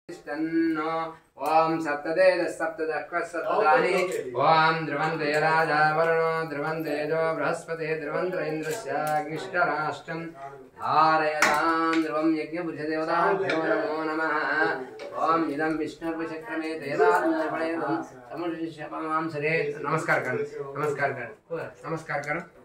ओम सप्तदेव सप्तदक्षसप्तदानि ओम ध्रुवन्ते राजा वरुणो ध्रुवन्ते जो बृहस्पति ध्रुवन्त इन्द्रस्याग्निष्टराष्ट्रं धारयतां ध्रुवं यज्ञपुरुषदेवताभ्यो नमो नमः। ओम इदं विष्णुर्वचक्रमे तेदात्मफलेदं समुष्यपमां सरे। नमस्कार कर, नमस्कार कर, नमस्कार करो।